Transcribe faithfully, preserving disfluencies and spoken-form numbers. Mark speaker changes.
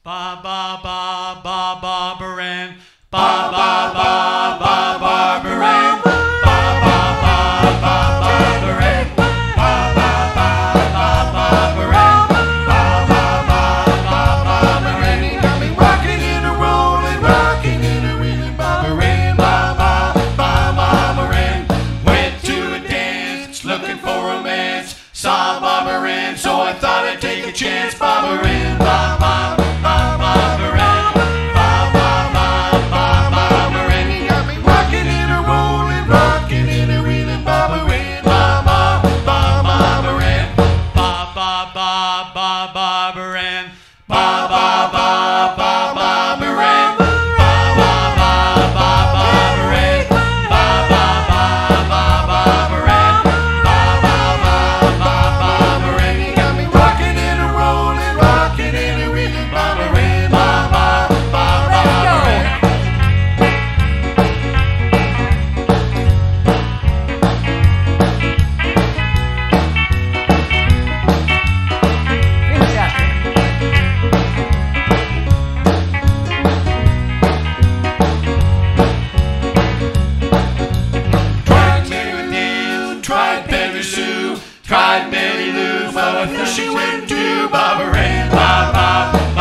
Speaker 1: Ba ba ba ba Barbaran. Ba ba ba ba Barbaran. Ba ba ba ba Barbaran. Ba ba ba ba Barbaran. Ba ba ba ba Barbaran. He got me rocking and a rolling, rocking and a reeling. Barbaran. Ba ba ba Barbaran. Went to a dance looking for romance. Saw Barbaran, so I thought I'd take a chance. Barbaran. Ba ba. She went to Barbaran, ba ba